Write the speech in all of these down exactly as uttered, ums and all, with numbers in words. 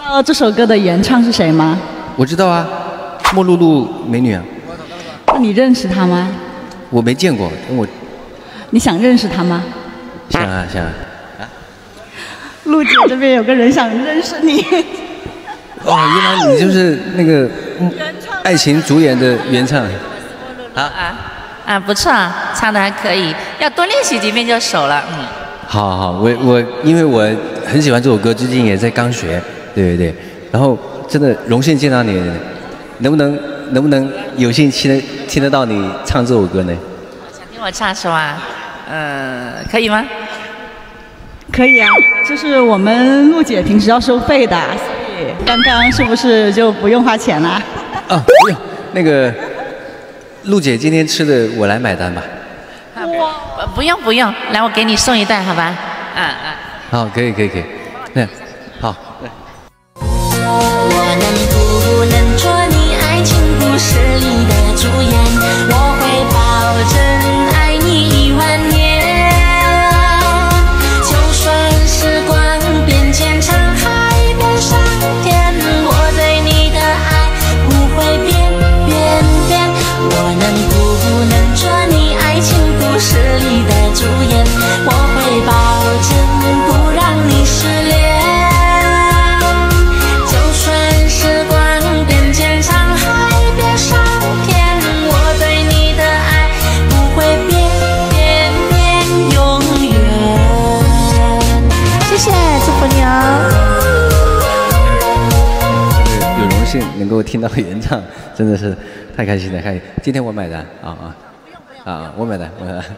道这首歌的原唱是谁吗？ 我知道啊，莫露露美女啊。 那你认识她吗？ 我没见过，我你想认识她吗？ 想啊想啊。啊？ 陆姐这边有个人想认识你。 哦，原来你就是那个嗯爱情主演的原唱。 啊啊啊，不错，唱的还可以，要多练习几遍就熟了。嗯。 好好，我我因为我很喜欢这首歌，最近也在刚学，对对对，然后真的荣幸见到你，能不能能不能有幸听得听得到你唱这首歌呢？ 想听我唱是吧？呃，可以吗？ 可以啊，就是我们陆姐平时要收费的，所以刚刚是不是就不用花钱了？ 啊，不用，那个陆姐今天吃的我来买单吧。 哇，不用不用，来我给你送一袋，好吧？啊啊。 好，可以可以可以，那好。 我能不能做你爱情故事里的主演？我会保证爱你一万年。就算时光变迁成海变上天，我对你的爱不会变变变。我能不能做你爱情故事里的主演？我会保证不让你失恋。 能够听到原唱，真的是太开心了！开心，今天我买单啊啊啊！我买单，我买单。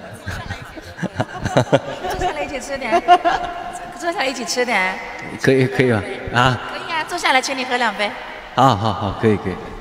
坐下来一起吃点，坐下来一起吃点。 可以可以吗？啊？ 可以啊，坐下来请你喝两杯。 好好好，可以可以。